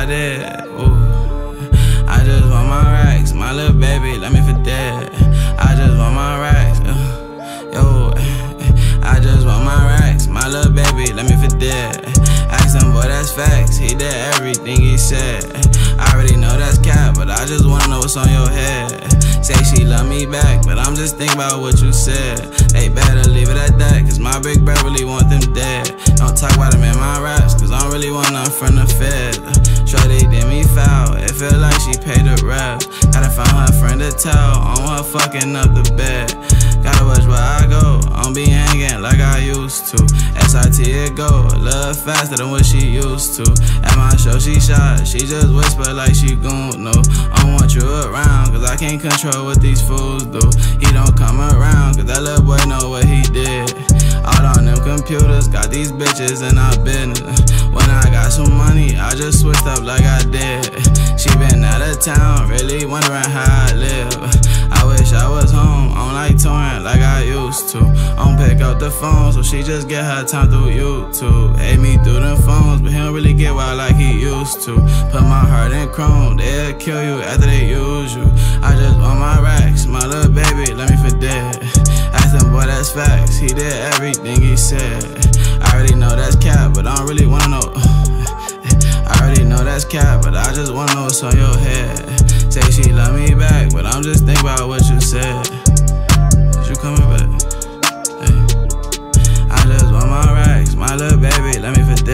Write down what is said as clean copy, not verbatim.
did. Ooh. I just want my racks, my little baby, let me for dead. I just want my racks, yo. I just want my racks, my little baby, let me for dead. Ask him, boy, that's facts, he did everything he said. I already know that's cap, but I just wanna know what's on your head. Say she love me back, but I'm just thinking about what you said. They better leave it at that, cause my big bro really want them dead. Don't talk about them in my raps, cause I don't really want nothing from the fed. Shorty did me foul, it feel like she paid the reps. Gotta find her friend to tell on her fucking up the bed. Gotta watch where I go, I don't be hanging like I used to. SIT it go, a little faster than what she used to. At my show she shot, she just whisper like she gon' know. I don't want you around, cause I can't control what these fools do. He don't come around, cause that little boy know what he did. Out on them computers, got these bitches in our business. When I got some money, I just switched up like I did. She been out of town, really wondering how I live. I wish I was home, I don't like touring like I used to. I don't pick up the phone, so she just get her time through YouTube. Hate me through them phones, but he don't really get wild like he used to. Put my heart in chrome, they'll kill you after they use you. I just want my racks, my little baby, let me for dead. Ask him, boy, that's facts, he did everything he said. I already know that's cap, but I don't really wanna know. I already know that's cap, but I just wanna know what's on your head. Say she love me back, but I'm just thinking about what you said. Is you coming back? Hey. I just want my racks, my little baby, let me for